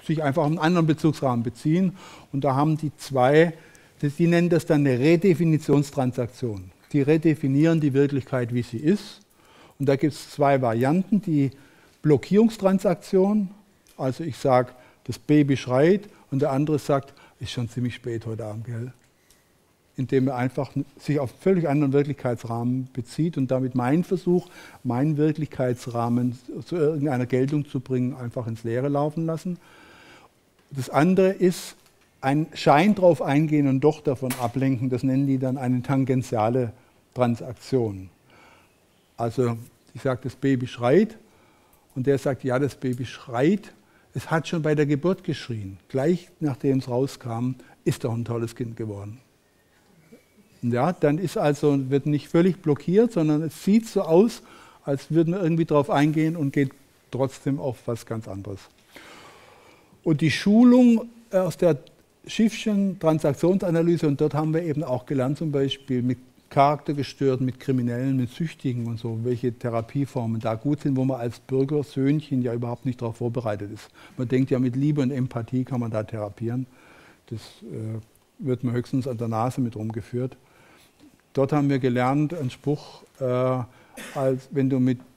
sich einfach auf einen anderen Bezugsrahmen beziehen. Und da haben die zwei, die nennen das dann eine Redefinitionstransaktion. Die redefinieren die Wirklichkeit, wie sie ist. Und da gibt es zwei Varianten. Die Blockierungstransaktion, also ich sage, das Baby schreit und der andere sagt, ist schon ziemlich spät heute Abend, gell? Indem er einfach sich auf einen völlig anderen Wirklichkeitsrahmen bezieht und damit meinen Versuch, meinen Wirklichkeitsrahmen zu irgendeiner Geltung zu bringen, einfach ins Leere laufen lassen. Das andere ist ein Schein drauf eingehen und doch davon ablenken, das nennen die dann eine tangentiale Transaktion. Also ich sage, das Baby schreit und der sagt, ja, das Baby schreit, es hat schon bei der Geburt geschrien. Gleich nachdem es rauskam, ist doch ein tolles Kind geworden. Ja, dann ist also, wird nicht völlig blockiert, sondern es sieht so aus, als würden wir irgendwie drauf eingehen und geht trotzdem auf was ganz anderes. Und die Schulung aus der Schiffschen Transaktionsanalyse, und dort haben wir eben auch gelernt, zum Beispiel mit Charaktergestörten, mit Kriminellen, mit Süchtigen und so, welche Therapieformen da gut sind, wo man als Bürgersöhnchen ja überhaupt nicht darauf vorbereitet ist. Man denkt ja, mit Liebe und Empathie kann man da therapieren. Das wird man höchstens an der Nase mit rumgeführt. Dort haben wir gelernt, einen Spruch, als wenn du mit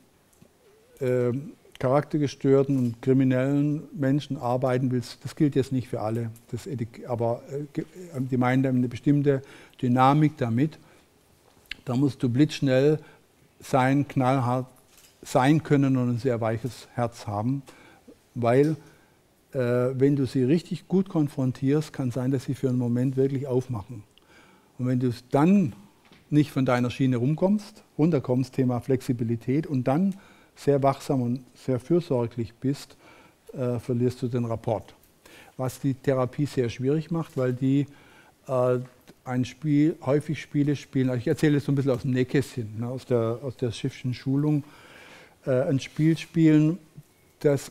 charaktergestörten und kriminellen Menschen arbeiten willst, das gilt jetzt nicht für alle, aber die meinen dann eine bestimmte Dynamik damit. Da musst du blitzschnell sein, knallhart sein können und ein sehr weiches Herz haben, weil wenn du sie richtig gut konfrontierst, kann sein, dass sie für einen Moment wirklich aufmachen. Und wenn du dann nicht von deiner Schiene runterkommst, Thema Flexibilität, und dann sehr wachsam und sehr fürsorglich bist, verlierst du den Rapport. Was die Therapie sehr schwierig macht, weil die häufig Spiele spielen. Also ich erzähle jetzt so ein bisschen aus dem Nähkästchen, ne, aus der Schiffschen Schulung. Ein Spiel spielen, das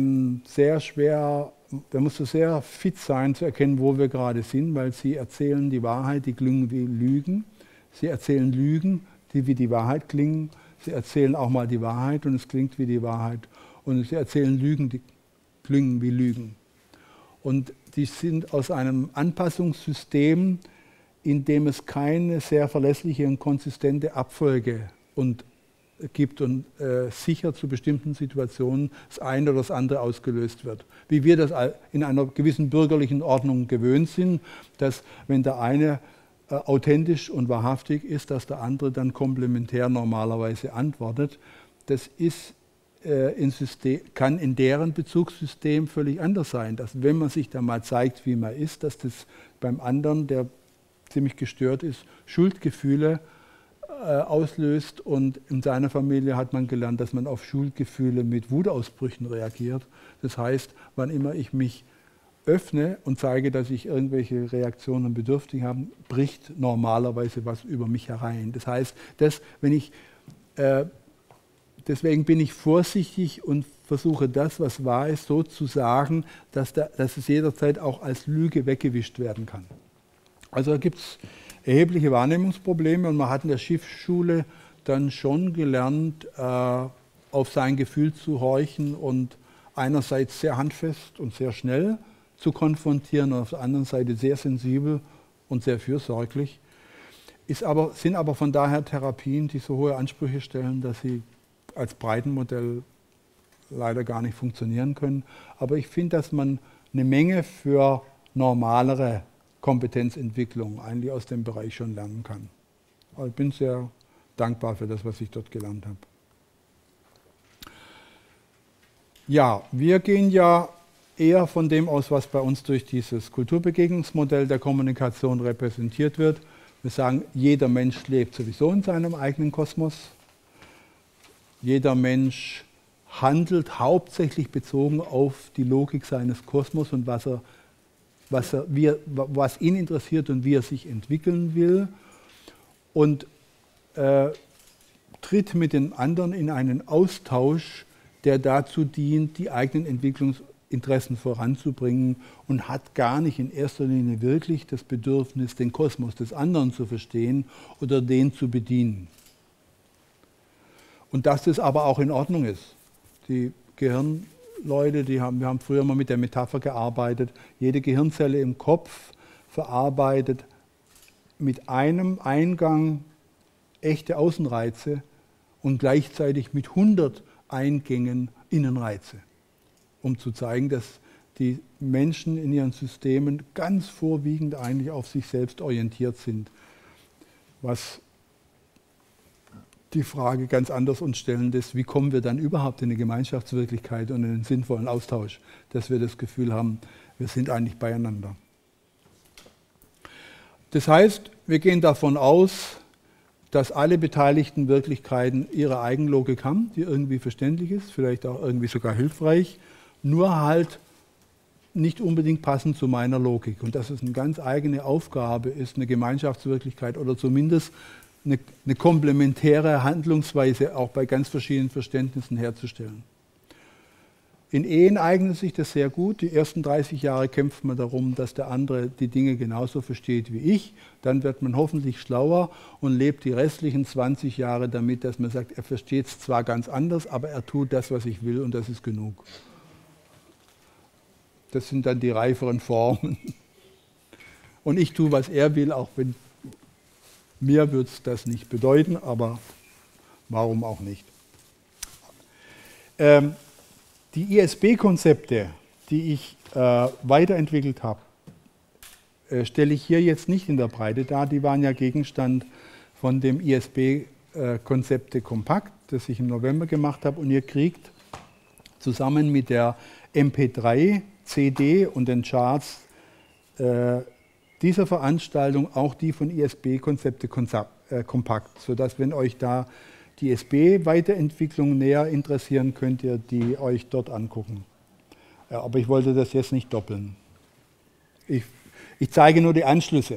da musst du sehr fit sein, zu erkennen, wo wir gerade sind, weil sie erzählen die Wahrheit, die klingen wie Lügen. Sie erzählen Lügen, die wie die Wahrheit klingen. Sie erzählen auch mal die Wahrheit und es klingt wie die Wahrheit. Und sie erzählen Lügen, die klingen wie Lügen. Und die sind aus einem Anpassungssystem, in dem es keine sehr verlässliche und konsistente Abfolge gibt und sicher zu bestimmten Situationen das eine oder das andere ausgelöst wird. Wie wir das in einer gewissen bürgerlichen Ordnung gewöhnt sind, dass wenn der eine authentisch und wahrhaftig ist, dass der andere dann komplementär normalerweise antwortet. Das ist, kann in deren Bezugssystem völlig anders sein. Dass wenn man sich da mal zeigt, wie man ist, dass das beim anderen, der ziemlich gestört ist, Schuldgefühle auslöst, und in seiner Familie hat man gelernt, dass man auf Schuldgefühle mit Wutausbrüchen reagiert. Das heißt, wann immer ich mich öffne und zeige, dass ich irgendwelche Reaktionen bedürftig habe, bricht normalerweise was über mich herein. Das heißt, deswegen bin ich vorsichtig und versuche das, was wahr ist, so zu sagen, dass es jederzeit auch als Lüge weggewischt werden kann. Also da gibt es erhebliche Wahrnehmungsprobleme, und man hat in der Schiffsschule dann schon gelernt, auf sein Gefühl zu horchen und einerseits sehr handfest und sehr schnell zu konfrontieren und auf der anderen Seite sehr sensibel und sehr fürsorglich. Sind aber von daher Therapien, die so hohe Ansprüche stellen, dass sie als Breitenmodell leider gar nicht funktionieren können. Aber ich finde, dass man eine Menge für normalere Kompetenzentwicklung eigentlich aus dem Bereich schon lernen kann. Also ich bin sehr dankbar für das, was ich dort gelernt habe. Ja, wir gehen ja eher von dem aus, was bei uns durch dieses Kulturbegegnungsmodell der Kommunikation repräsentiert wird. Wir sagen, jeder Mensch lebt sowieso in seinem eigenen Kosmos. Jeder Mensch handelt hauptsächlich bezogen auf die Logik seines Kosmos und was ihn interessiert und wie er sich entwickeln will, und tritt mit den anderen in einen Austausch, der dazu dient, die eigenen Entwicklungsinteressen voranzubringen, und hat gar nicht in erster Linie wirklich das Bedürfnis, den Kosmos des anderen zu verstehen oder den zu bedienen. Und dass das aber auch in Ordnung ist. Die Leute, wir haben früher mal mit der Metapher gearbeitet, jede Gehirnzelle im Kopf verarbeitet mit einem Eingang echte Außenreize und gleichzeitig mit 100 Eingängen Innenreize, um zu zeigen, dass die Menschen in ihren Systemen ganz vorwiegend eigentlich auf sich selbst orientiert sind, was die Frage ganz anders uns stellen ist, wie kommen wir dann überhaupt in eine Gemeinschaftswirklichkeit und in einen sinnvollen Austausch, dass wir das Gefühl haben, wir sind eigentlich beieinander. Das heißt, wir gehen davon aus, dass alle beteiligten Wirklichkeiten ihre Eigenlogik haben, die irgendwie verständlich ist, vielleicht auch irgendwie sogar hilfreich, nur halt nicht unbedingt passend zu meiner Logik. Und dass es eine ganz eigene Aufgabe ist, eine Gemeinschaftswirklichkeit oder zumindest eine komplementäre Handlungsweise auch bei ganz verschiedenen Verständnissen herzustellen. In Ehen eignet sich das sehr gut. Die ersten 30 Jahre kämpft man darum, dass der andere die Dinge genauso versteht wie ich. Dann wird man hoffentlich schlauer und lebt die restlichen 20 Jahre damit, dass man sagt, er versteht es zwar ganz anders, aber er tut das, was ich will und das ist genug. Das sind dann die reiferen Formen. Und ich tue, was er will, auch wenn mir wird es das nicht bedeuten, aber warum auch nicht. Die ISB-Konzepte, die ich weiterentwickelt habe, stelle ich hier jetzt nicht in der Breite dar. Die waren ja Gegenstand von dem ISB-Konzepte Kompakt, das ich im November gemacht habe. Und ihr kriegt zusammen mit der MP3, CD und den Charts dieser Veranstaltung auch die von ISB-Konzepte Kompakt, sodass, wenn euch da die ISB-Weiterentwicklung näher interessieren, könnt ihr die euch dort angucken. Ja, aber ich wollte das jetzt nicht doppeln. Ich zeige nur die Anschlüsse.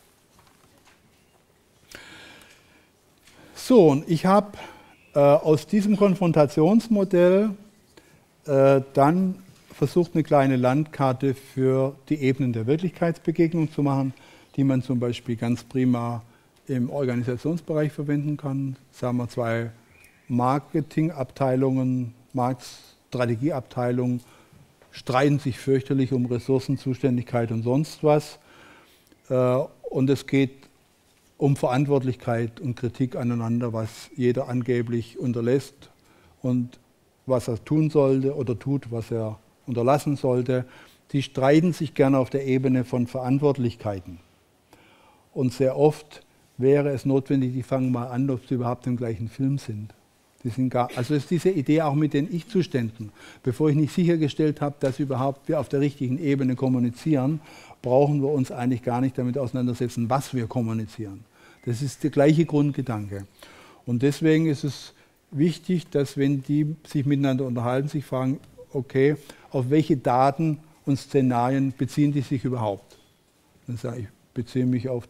So, und ich habe aus diesem Konfrontationsmodell dann versucht, eine kleine Landkarte für die Ebenen der Wirklichkeitsbegegnung zu machen, die man zum Beispiel ganz prima im Organisationsbereich verwenden kann. Sagen wir 2 Marketingabteilungen, Marktstrategieabteilungen, streiten sich fürchterlich um Ressourcenzuständigkeit und sonst was. Und es geht um Verantwortlichkeit und Kritik aneinander, was jeder angeblich unterlässt und was er tun sollte oder tut, was er unterlassen sollte. Die streiten sich gerne auf der Ebene von Verantwortlichkeiten. Und sehr oft wäre es notwendig, die fangen mal an, ob sie überhaupt im gleichen Film sind. Also ist diese Idee auch mit den Ich-Zuständen. Bevor ich nicht sichergestellt habe, dass überhaupt wir auf der richtigen Ebene kommunizieren, brauchen wir uns eigentlich gar nicht damit auseinandersetzen, was wir kommunizieren. Das ist der gleiche Grundgedanke. Und deswegen ist es wichtig, dass, wenn die sich miteinander unterhalten, sich fragen, okay, auf welche Daten und Szenarien beziehen die sich überhaupt? Dann sage ich, beziehe mich auf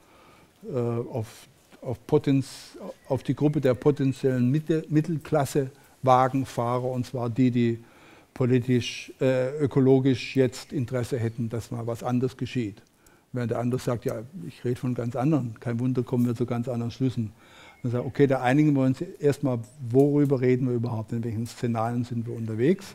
die Gruppe der potenziellen Mittelklasse-Wagenfahrer, und zwar die politisch, ökologisch jetzt Interesse hätten, dass mal was anderes geschieht. Während der andere sagt, ja, ich rede von ganz anderen, kein Wunder, kommen wir zu ganz anderen Schlüssen. Dann sagt, okay, da einigen wir uns erstmal, worüber reden wir überhaupt, in welchen Szenarien sind wir unterwegs,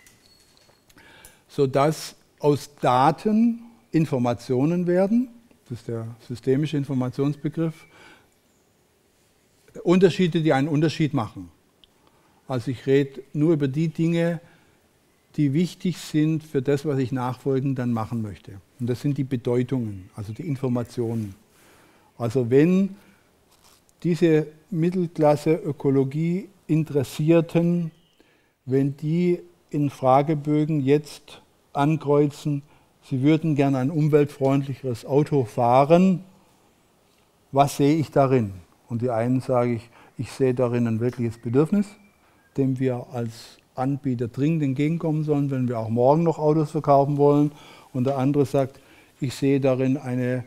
sodass aus Daten Informationen werden, das ist der systemische Informationsbegriff, Unterschiede, die einen Unterschied machen. Also ich rede nur über die Dinge, die wichtig sind für das, was ich nachfolgend dann machen möchte. Und das sind die Bedeutungen, also die Informationen. Also wenn diese Mittelklasse-Ökologie-Interessierten, wenn die in Fragebögen jetzt ankreuzen, sie würden gerne ein umweltfreundlicheres Auto fahren, was sehe ich darin? Und die einen sage ich sehe darin ein wirkliches Bedürfnis, dem wir als Anbieter dringend entgegenkommen sollen, wenn wir auch morgen noch Autos verkaufen wollen. Und der andere sagt, ich sehe darin eine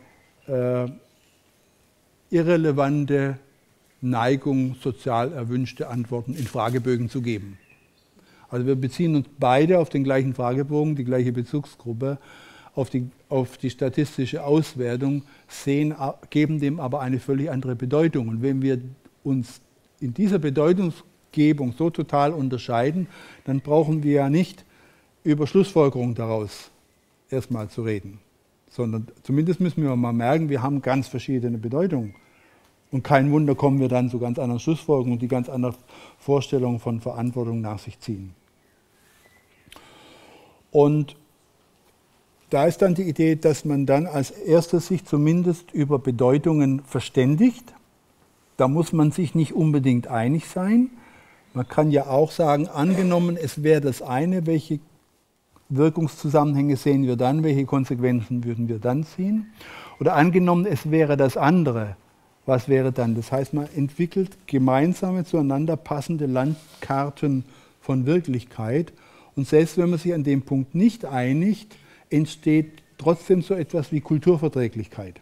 irrelevante Neigung, sozial erwünschte Antworten in Fragebögen zu geben. Also wir beziehen uns beide auf den gleichen Fragebogen, die gleiche Bezugsgruppe, auf die statistische Auswertung, geben dem aber eine völlig andere Bedeutung. Und wenn wir uns in dieser Bedeutungsgebung so total unterscheiden, dann brauchen wir ja nicht über Schlussfolgerungen daraus erstmal zu reden, sondern zumindest müssen wir mal merken, wir haben ganz verschiedene Bedeutungen. Und kein Wunder, kommen wir dann zu ganz anderen Schlussfolgerungen, die ganz andere Vorstellungen von Verantwortung nach sich ziehen. Und da ist dann die Idee, dass man dann als erstes sich zumindest über Bedeutungen verständigt. Da muss man sich nicht unbedingt einig sein. Man kann ja auch sagen, angenommen, es wäre das eine, welche Wirkungszusammenhänge sehen wir dann, welche Konsequenzen würden wir dann ziehen? Oder angenommen, es wäre das andere, was wäre dann? Das heißt, man entwickelt gemeinsame, zueinander passende Landkarten von Wirklichkeit. Und selbst wenn man sich an dem Punkt nicht einigt, entsteht trotzdem so etwas wie Kulturverträglichkeit.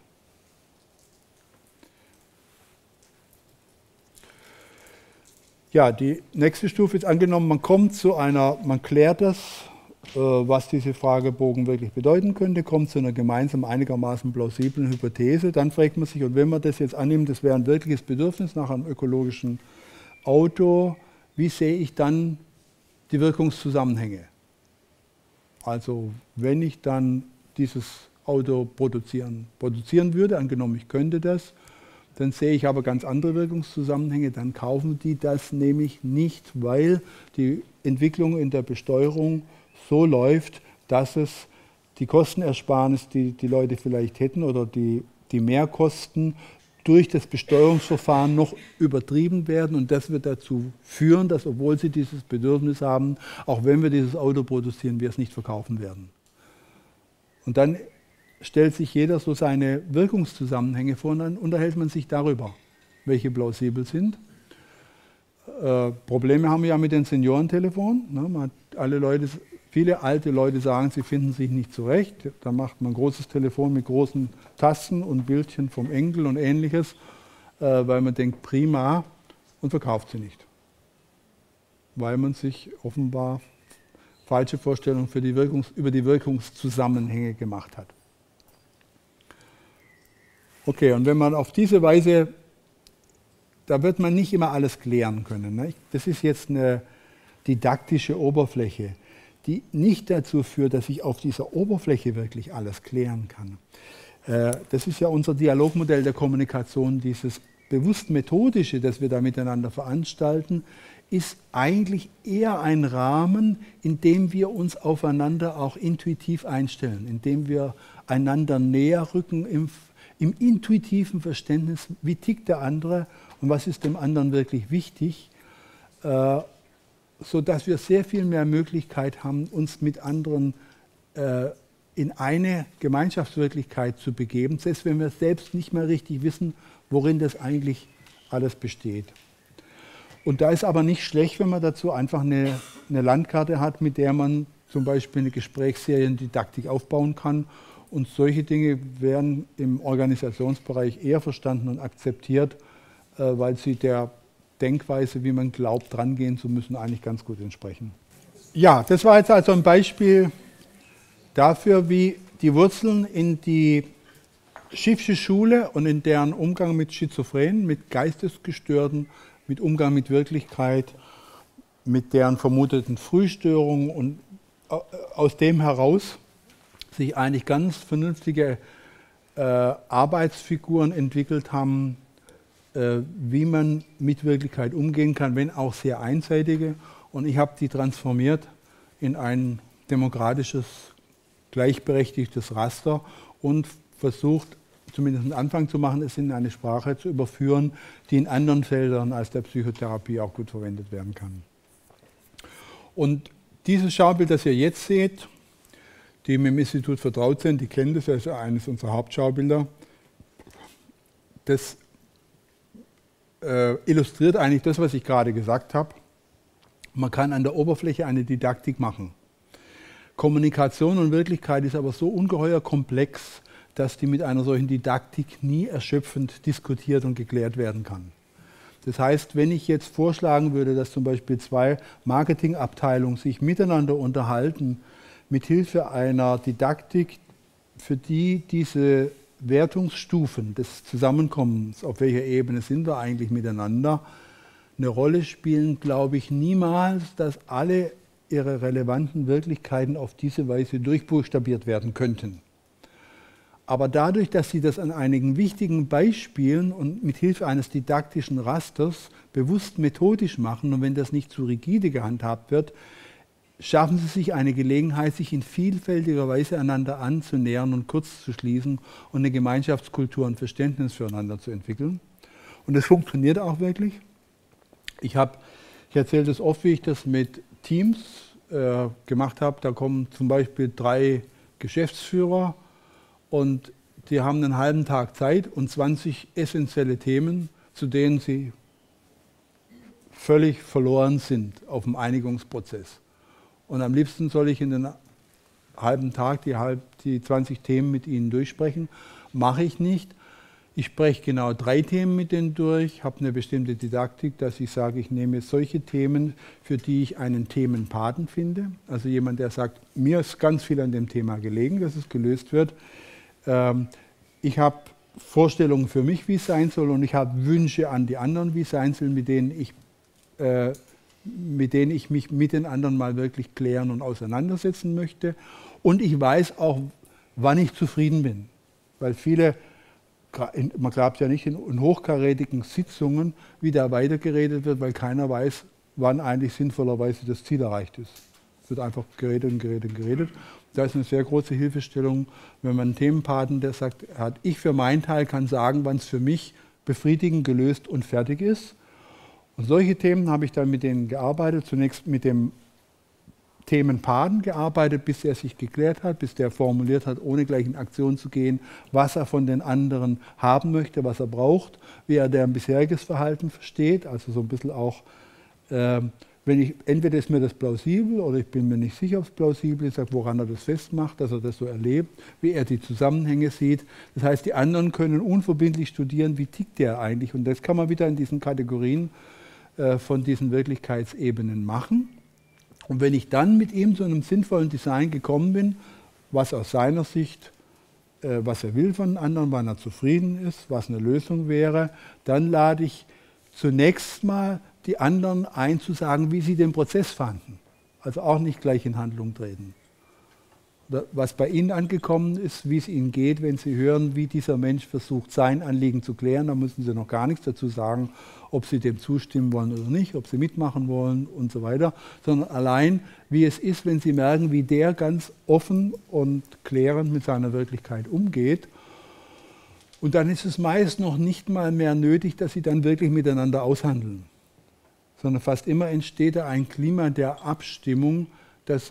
Ja, die nächste Stufe ist angenommen, man kommt zu einer, man klärt das, was diese Fragebogen wirklich bedeuten könnte, kommt zu einer gemeinsamen, einigermaßen plausiblen Hypothese. Dann fragt man sich, und wenn man das jetzt annimmt, das wäre ein wirkliches Bedürfnis nach einem ökologischen Auto, wie sehe ich dann die Wirkungszusammenhänge? Also wenn ich dann dieses Auto produzieren würde, angenommen ich könnte das, dann sehe ich aber ganz andere Wirkungszusammenhänge, dann kaufen die das nämlich nicht, weil die Entwicklung in der Besteuerung so läuft, dass es die Kostenersparnis, die die Leute vielleicht hätten, oder die Mehrkosten durch das Besteuerungsverfahren noch übertrieben werden. Und das wird dazu führen, dass, obwohl sie dieses Bedürfnis haben, auch wenn wir dieses Auto produzieren, wir es nicht verkaufen werden. Und dann stellt sich jeder so seine Wirkungszusammenhänge vor und dann unterhält man sich darüber, welche plausibel sind. Probleme haben wir ja mit den Seniorentelefonen. Ne? Viele alte Leute sagen, sie finden sich nicht zurecht. Da macht man ein großes Telefon mit großen Tasten und Bildchen vom Enkel und Ähnliches, weil man denkt, prima, und verkauft sie nicht. Weil man sich offenbar falsche Vorstellungen über die Wirkungszusammenhänge gemacht hat. Okay, und wenn man auf diese Weise, da wird man nicht immer alles klären können. Ne? Das ist jetzt eine didaktische Oberfläche, die nicht dazu führt, dass ich auf dieser Oberfläche wirklich alles klären kann. Das ist ja unser Dialogmodell der Kommunikation, dieses bewusst methodische, das wir da miteinander veranstalten, ist eigentlich eher ein Rahmen, in dem wir uns aufeinander auch intuitiv einstellen, in dem wir einander näher rücken im intuitiven Verständnis, wie tickt der andere und was ist dem anderen wirklich wichtig, sodass wir sehr viel mehr Möglichkeit haben, uns mit anderen in eine Gemeinschaftswirklichkeit zu begeben, selbst wenn wir selbst nicht mehr richtig wissen, worin das eigentlich alles besteht. Und da ist aber nicht schlecht, wenn man dazu einfach eine Landkarte hat, mit der man zum Beispiel eine Gesprächsseriendidaktik aufbauen kann. Und solche Dinge werden im Organisationsbereich eher verstanden und akzeptiert, weil sie der Denkweise, wie man glaubt, drangehen zu müssen, eigentlich ganz gut entsprechen. Ja, das war jetzt also ein Beispiel dafür, wie die Wurzeln in die Schiffsche Schule und in deren Umgang mit Schizophrenen, mit Geistesgestörten, mit Umgang mit Wirklichkeit, mit deren vermuteten Frühstörungen und aus dem heraus sich eigentlich ganz vernünftige Arbeitsfiguren entwickelt haben, wie man mit Wirklichkeit umgehen kann, wenn auch sehr einseitige. Und ich habe die transformiert in ein demokratisches, gleichberechtigtes Raster und versucht, zumindest einen Anfang zu machen, es in eine Sprache zu überführen, die in anderen Feldern als der Psychotherapie auch gut verwendet werden kann. Und dieses Schaubild, das ihr jetzt seht, die mit dem Institut vertraut sind, die kennen das, das ist eines unserer Hauptschaubilder. Das illustriert eigentlich das, was ich gerade gesagt habe. Man kann an der Oberfläche eine Didaktik machen. Kommunikation und Wirklichkeit ist aber so ungeheuer komplex, dass die mit einer solchen Didaktik nie erschöpfend diskutiert und geklärt werden kann. Das heißt, wenn ich jetzt vorschlagen würde, dass zum Beispiel zwei Marketingabteilungen sich miteinander unterhalten, mit Hilfe einer Didaktik, für die diese Wertungsstufen des Zusammenkommens, auf welcher Ebene sind wir eigentlich miteinander, eine Rolle spielen, glaube ich niemals, dass alle ihre relevanten Wirklichkeiten auf diese Weise durchbuchstabiert werden könnten. Aber dadurch, dass sie das an einigen wichtigen Beispielen und mit Hilfe eines didaktischen Rasters bewusst methodisch machen, und wenn das nicht zu rigide gehandhabt wird, schaffen sie sich eine Gelegenheit, sich in vielfältiger Weise einander anzunähern und kurz zu schließen und eine Gemeinschaftskultur und Verständnis füreinander zu entwickeln. Und das funktioniert auch wirklich. Ich erzähle das oft, wie ich das mit Teams gemacht habe. Da kommen zum Beispiel 3 Geschäftsführer und die haben einen halben Tag Zeit und 20 essentielle Themen, zu denen sie völlig verloren sind auf dem Einigungsprozess. Und am liebsten soll ich in den halben Tag die 20 Themen mit ihnen durchsprechen. Mache ich nicht. Ich spreche genau 3 Themen mit denen durch, habe eine bestimmte Didaktik, dass ich sage, ich nehme solche Themen, für die ich einen Themenpaten finde. Also jemand, der sagt, mir ist ganz viel an dem Thema gelegen, dass es gelöst wird. Ich habe Vorstellungen für mich, wie es sein soll, und ich habe Wünsche an die anderen, wie es sein soll, mit denen ich mich mit den anderen mal wirklich klären und auseinandersetzen möchte. Und ich weiß auch, wann ich zufrieden bin. Weil man glaubt ja nicht in hochkarätigen Sitzungen, wie da weitergeredet wird, weil keiner weiß, wann eigentlich sinnvollerweise das Ziel erreicht ist. Es wird einfach geredet und geredet und geredet. Da ist eine sehr große Hilfestellung, wenn man einen Themenpaten, der sagt, ich für meinen Teil kann sagen, wann es für mich befriedigend gelöst und fertig ist. Und solche Themen habe ich dann mit denen gearbeitet, zunächst mit dem Themenpaten gearbeitet, bis er sich geklärt hat, bis der formuliert hat, ohne gleich in Aktion zu gehen, was er von den anderen haben möchte, was er braucht, wie er deren bisheriges Verhalten versteht, also so ein bisschen auch, entweder ist mir das plausibel oder ich bin mir nicht sicher, ob es plausibel ist, woran er das festmacht, dass er das so erlebt, wie er die Zusammenhänge sieht. Das heißt, die anderen können unverbindlich studieren, wie tickt der eigentlich, und das kann man wieder in diesen Kategorien von diesen Wirklichkeitsebenen machen. Und wenn ich dann mit ihm zu einem sinnvollen Design gekommen bin, was aus seiner Sicht, was er will von den anderen, wann er zufrieden ist, was eine Lösung wäre, dann lade ich zunächst mal die anderen ein, zu sagen, wie sie den Prozess fanden. Also auch nicht gleich in Handlung treten. Was bei Ihnen angekommen ist, wie es Ihnen geht, wenn Sie hören, wie dieser Mensch versucht, sein Anliegen zu klären, da müssen Sie noch gar nichts dazu sagen, ob Sie dem zustimmen wollen oder nicht, ob Sie mitmachen wollen und so weiter, sondern allein, wie es ist, wenn Sie merken, wie der ganz offen und klärend mit seiner Wirklichkeit umgeht. Und dann ist es meist noch nicht mal mehr nötig, dass Sie dann wirklich miteinander aushandeln, sondern fast immer entsteht da ein Klima der Abstimmung, dass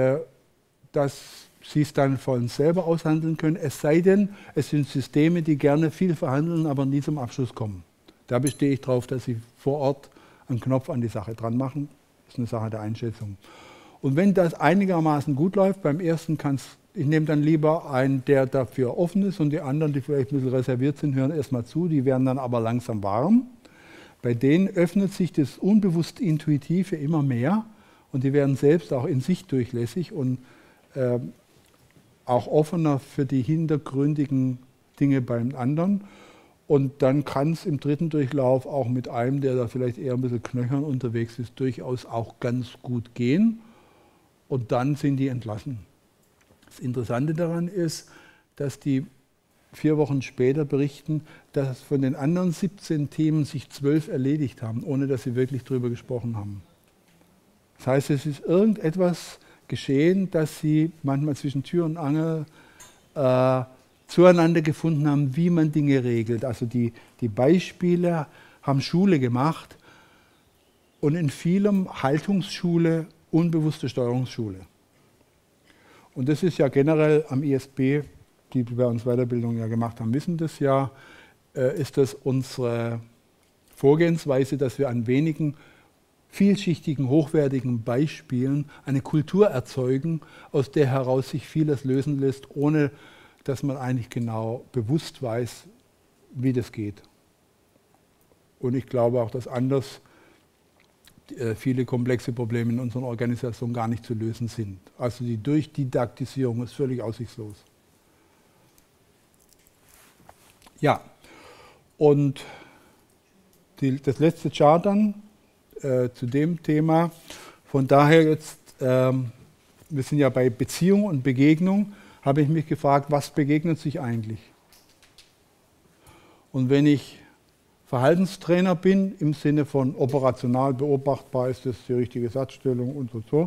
Sie es dann von selber aushandeln können, es sei denn, es sind Systeme, die gerne viel verhandeln, aber nie zum Abschluss kommen. Da bestehe ich darauf, dass Sie vor Ort einen Knopf an die Sache dran machen. Das ist eine Sache der Einschätzung. Und wenn das einigermaßen gut läuft, beim ersten ich nehme dann lieber einen, der dafür offen ist, und die anderen, die vielleicht ein bisschen reserviert sind, hören erstmal zu, die werden dann aber langsam warm. Bei denen öffnet sich das unbewusst Intuitive immer mehr und die werden selbst auch in sich durchlässig und auch offener für die hintergründigen Dinge beim anderen. Und dann kann es im dritten Durchlauf auch mit einem, der da vielleicht eher ein bisschen knöchern unterwegs ist, durchaus auch ganz gut gehen. Und dann sind die entlassen. Das Interessante daran ist, dass die 4 Wochen später berichten, dass von den anderen 17 Themen sich 12 erledigt haben, ohne dass sie wirklich darüber gesprochen haben. Das heißt, es ist irgendetwas geschehen, dass sie manchmal zwischen Tür und Angel zueinander gefunden haben, wie man Dinge regelt. Also die Beispiele haben Schule gemacht und in vielem Haltungsschule, unbewusste Steuerungsschule. Und das ist ja generell am ISB, die bei uns Weiterbildung ja gemacht haben, wissen das ja, ist das unsere Vorgehensweise, dass wir an wenigen vielschichtigen, hochwertigen Beispielen eine Kultur erzeugen, aus der heraus sich vieles lösen lässt, ohne dass man eigentlich genau bewusst weiß, wie das geht. Und ich glaube auch, dass anders viele komplexe Probleme in unseren Organisationen gar nicht zu lösen sind. Also die Durchdidaktisierung ist völlig aussichtslos. Ja, und das letzte Chart dann zu dem Thema. Von daher jetzt wir sind ja bei Beziehung und Begegnung, habe ich mich gefragt, was begegnet sich eigentlich? Und wenn ich Verhaltenstrainer bin, im Sinne von operational beobachtbar, ist das die richtige Satzstellung und so,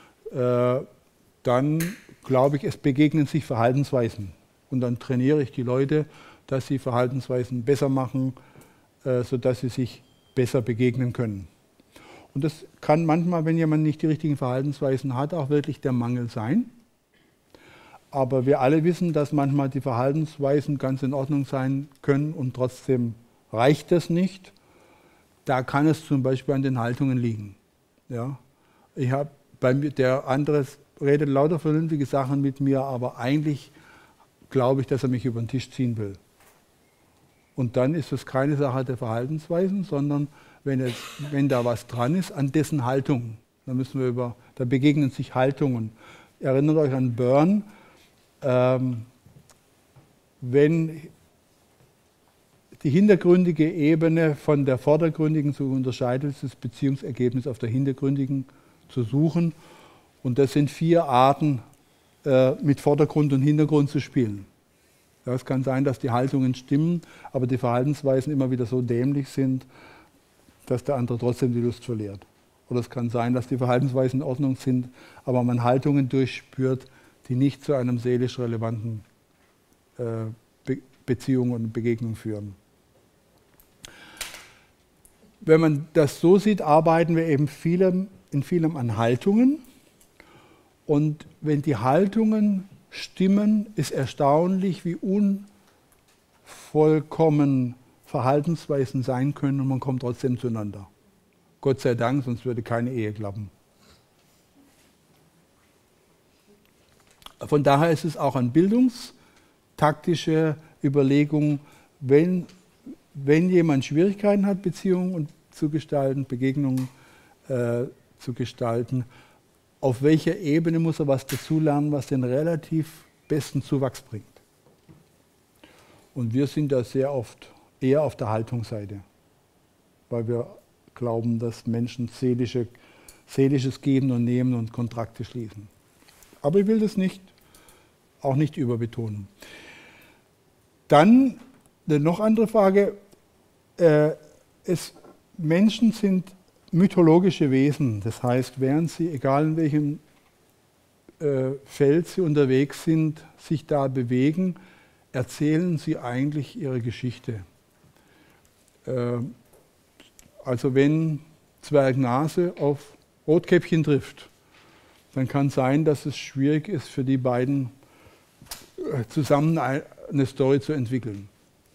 dann glaube ich, es begegnen sich Verhaltensweisen. Und dann trainiere ich die Leute, dass sie Verhaltensweisen besser machen, sodass sie sich besser begegnen können. Und das kann manchmal, wenn jemand nicht die richtigen Verhaltensweisen hat, auch wirklich der Mangel sein. Aber wir alle wissen, dass manchmal die Verhaltensweisen ganz in Ordnung sein können und trotzdem reicht das nicht. Da kann es zum Beispiel an den Haltungen liegen. Ja? Ich habe bei mir, der andere redet lauter vernünftige Sachen mit mir, aber eigentlich glaube ich, dass er mich über den Tisch ziehen will. Und dann ist es keine Sache der Verhaltensweisen, sondern wenn da was dran ist, an dessen Haltung. Da begegnen sich Haltungen. Erinnert euch an Byrne. Wenn die hintergründige Ebene von der vordergründigen zu unterscheiden, ist das Beziehungsergebnis auf der hintergründigen zu suchen. Und das sind 4 Arten, mit Vordergrund und Hintergrund zu spielen. Ja, es kann sein, dass die Haltungen stimmen, aber die Verhaltensweisen immer wieder so dämlich sind, dass der andere trotzdem die Lust verliert. Oder es kann sein, dass die Verhaltensweisen in Ordnung sind, aber man Haltungen durchspürt, die nicht zu einem seelisch relevanten Beziehung und Begegnung führen. Wenn man das so sieht, arbeiten wir eben in vielem an Haltungen. Und wenn die Haltungen stimmen, ist erstaunlich, wie unvollkommen Verhaltensweisen sein können und man kommt trotzdem zueinander. Gott sei Dank, sonst würde keine Ehe klappen. Von daher ist es auch eine bildungstaktische Überlegung, wenn jemand Schwierigkeiten hat, Beziehungen zu gestalten, Begegnungen zu gestalten, auf welcher Ebene muss er was dazulernen, was den relativ besten Zuwachs bringt. Und wir sind da sehr oft eher auf der Haltungsseite, weil wir glauben, dass Menschen seelisches Geben und Nehmen und Kontrakte schließen. Aber ich will das auch nicht überbetonen. Dann eine noch andere Frage. Menschen sind mythologische Wesen. Das heißt, während sie, egal in welchem Feld sie unterwegs sind, sich da bewegen, erzählen sie eigentlich ihre Geschichte. Also wenn Zwergnase auf Rotkäppchen trifft, dann kann sein, dass es schwierig ist für die beiden zusammen eine Story zu entwickeln.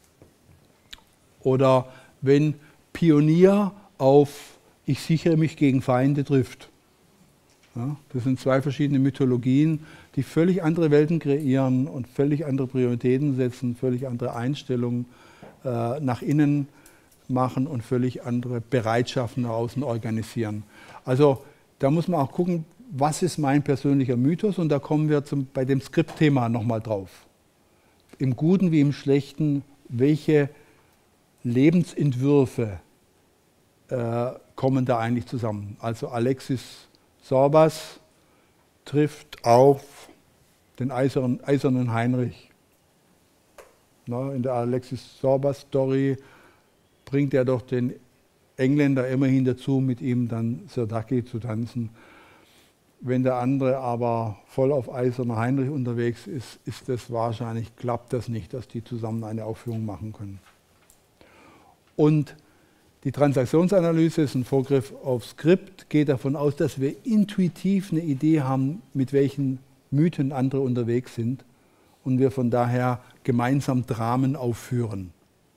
Oder wenn Pionier auf Ich sichere mich gegen Feinde trifft. Ja, das sind 2 verschiedene Mythologien, die völlig andere Welten kreieren und völlig andere Prioritäten setzen, völlig andere Einstellungen nach innen machen und völlig andere Bereitschaften nach außen organisieren. Also da muss man auch gucken, was ist mein persönlicher Mythos, und da kommen wir bei dem Skriptthema nochmal drauf. Im Guten wie im Schlechten, welche Lebensentwürfe kommen da eigentlich zusammen. Also Alexis Sorbas trifft auf den eisernen Heinrich. In der Alexis Sorbas Story bringt er doch den Engländer immerhin dazu, mit ihm dann Serdaki zu tanzen. Wenn der andere aber voll auf eiserner Heinrich unterwegs ist, klappt das nicht, dass die zusammen eine Aufführung machen können. Und die Transaktionsanalyse ist ein Vorgriff auf Skript, geht davon aus, dass wir intuitiv eine Idee haben, mit welchen Mythen andere unterwegs sind und wir von daher gemeinsam Dramen aufführen.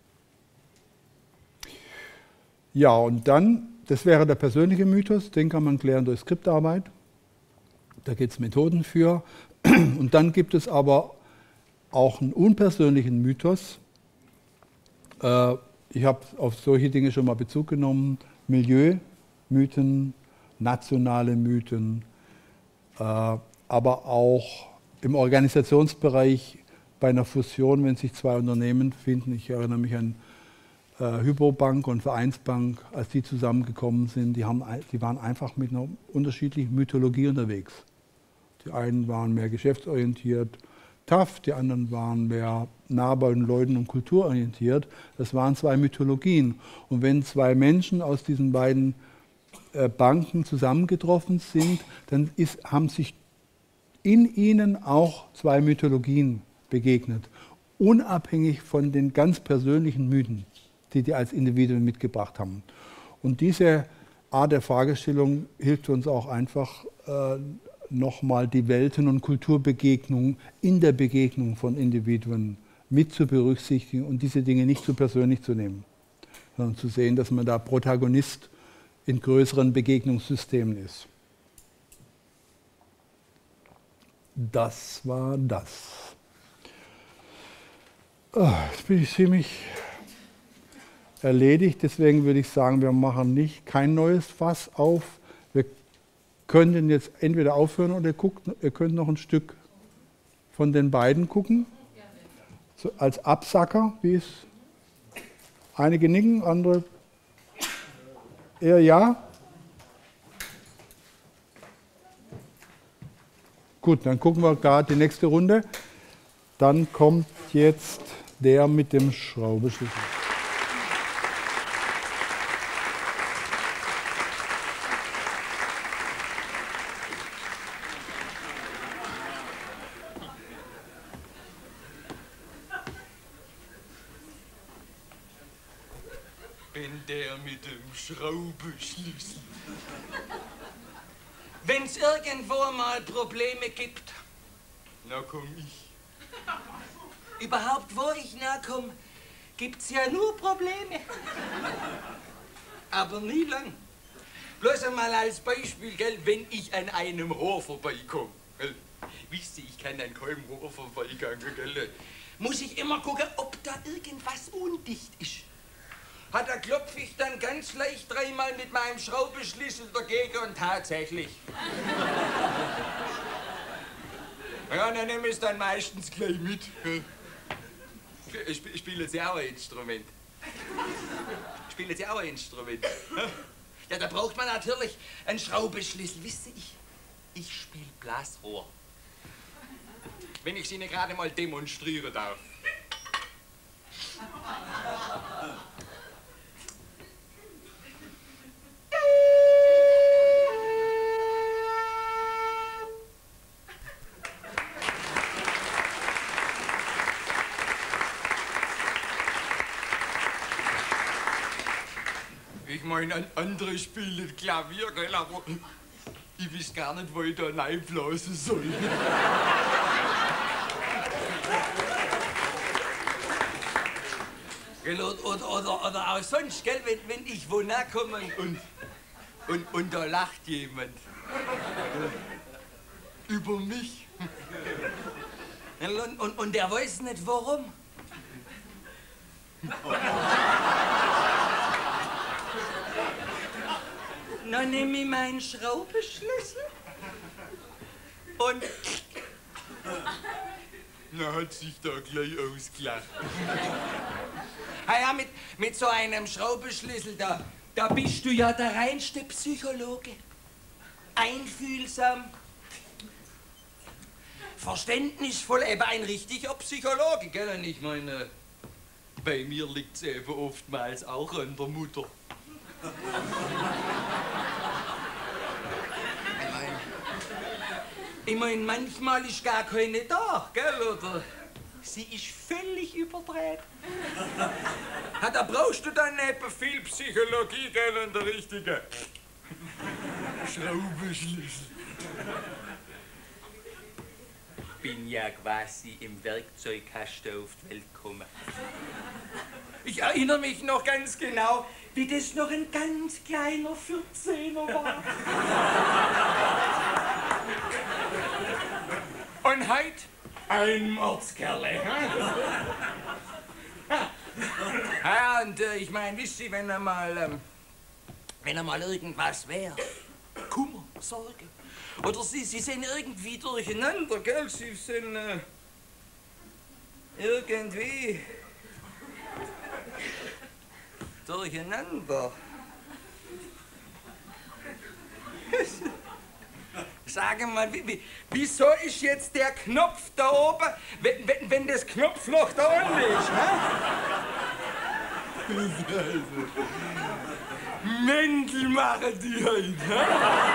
Ja, und dann, das wäre der persönliche Mythos, den kann man klären durch Skriptarbeit. Da gibt es Methoden für. Und dann gibt es aber auch einen unpersönlichen Mythos. Ich habe auf solche Dinge schon mal Bezug genommen. Milieumythen, nationale Mythen, aber auch im Organisationsbereich bei einer Fusion, wenn sich 2 Unternehmen finden. Ich erinnere mich an Hypobank und Vereinsbank, als die zusammengekommen sind, die waren einfach mit einer unterschiedlichen Mythologie unterwegs. Die einen waren mehr geschäftsorientiert, tough, die anderen waren mehr nah bei den Leuten und kulturorientiert. Das waren zwei Mythologien. Und wenn zwei Menschen aus diesen beiden Banken zusammengetroffen sind, dann haben sich in ihnen auch zwei Mythologien begegnet, unabhängig von den ganz persönlichen Mythen, die die als Individuen mitgebracht haben. Und diese Art der Fragestellung hilft uns auch einfach, nochmal die Welten- und Kulturbegegnungen in der Begegnung von Individuen mit zu berücksichtigen und diese Dinge nicht zu persönlich zu nehmen, sondern zu sehen, dass man da Protagonist in größeren Begegnungssystemen ist. Das war das. Jetzt bin ich ziemlich erledigt, deswegen würde ich sagen, wir machen kein neues Fass auf. Wir können jetzt entweder aufhören oder ihr könnt noch ein Stück von den beiden gucken. So als Absacker, wie es einige nicken, andere eher ja. Gut, dann gucken wir gerade die nächste Runde. Dann kommt jetzt der mit dem Schraubenschlüssel. Der mit dem Schraubenschlüssel. Wenn's irgendwo mal Probleme gibt, na komm ich. Überhaupt, wo ich nachkomme, gibt's ja nur Probleme. Aber nie lang. Bloß einmal als Beispiel, gell, wenn ich an einem Rohr vorbeikomme. Wisst ihr, ich kann an keinem Rohr vorbeigegangen, gell. Muss ich immer gucken, ob da irgendwas undicht ist. Da klopfe ich dann ganz leicht dreimal mit meinem Schraubenschlüssel dagegen und tatsächlich. Ja, dann nehme ich es dann meistens gleich mit. Ich spiele jetzt ja auch ein Instrument. Spiele jetzt ja auch ein Instrument. Ja, da braucht man natürlich einen Schraubenschlüssel. Wisst ihr, ich spiele Blasrohr. Wenn ich es Ihnen gerade mal demonstrieren darf. Ich meine, andere spielen Klavier, gell, aber ich weiß gar nicht, wo ich da reinblasen soll. Gell, oder auch sonst, gell, wenn ich wo nachkomme und da lacht jemand. Über mich. Und der weiß nicht warum. Dann nehme ich meinen Schraubenschlüssel und na, hat sich da gleich ausgelacht. Ja, mit so einem Schraubenschlüssel, da bist du ja der reinste Psychologe. Einfühlsam, verständnisvoll, eben ein richtiger Psychologe, gell? Und ich meine, bei mir liegt's eben oftmals auch an der Mutter. Ich mein, manchmal ist gar keine da, gell, oder? Sie ist völlig überdreht. Da brauchst du dann eben viel Psychologie, gell, und der richtige Schraubenschlüssel. Bin ja quasi im Werkzeugkasten auf die Welt gekommen. Ich erinnere mich noch ganz genau, wie das noch ein ganz kleiner 14er war. Und heute ein Mordskerle. Ja, und ich meine, wisst ihr, wenn er mal irgendwas wäre, Kummer, Sorge, oder sie sind irgendwie durcheinander, gell, sie sind irgendwie durcheinander. Sag mal, wieso ist jetzt der Knopf da oben, wenn das Knopfloch da unten ist? Mendel machen die heute.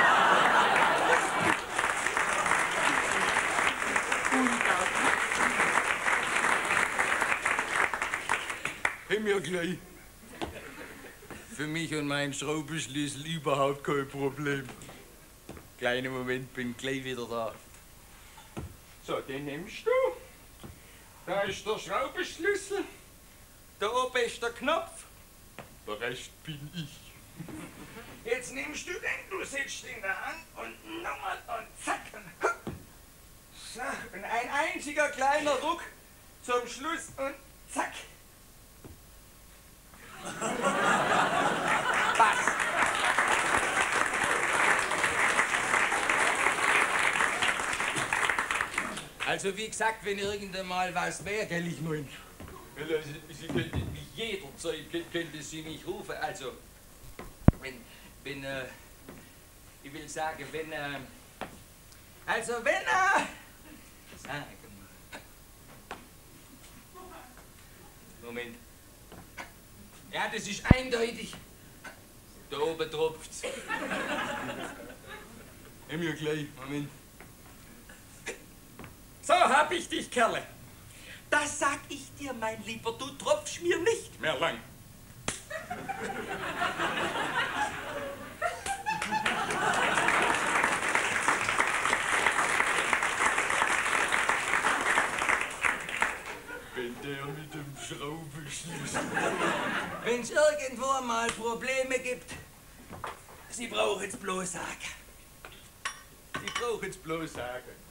Hey, mir gleich. Für mich und meinen Schraubenschlüssel überhaupt kein Problem. Kleinen Moment, bin gleich wieder da. So, den nimmst du. Da ist der Schraubenschlüssel. Da oben ist der Knopf. Der Rest bin ich. Jetzt nimmst du den, du sitzt in der Hand und nochmal und zack. So, und ein einziger kleiner Ruck zum Schluss und zack. Passt. Also wie gesagt, wenn irgendwann mal was wäre, gell, ich mein. Sie könnte mich jederzeit, könnte sie mich rufen. Also, wenn, ich will sagen, wenn, also wenn, sag mal. Moment. Ja, das ist eindeutig. Da oben tropft's. Nimm mir gleich, Moment. So hab ich dich, Kerle. Das sag ich dir, mein Lieber, du tropfst mir nicht mehr lang. Wenn der mit dem Schraubenschlüssel. Wenn's irgendwo mal Probleme gibt, Sie brauchen's bloß sagen. Sie brauchen's bloß sagen.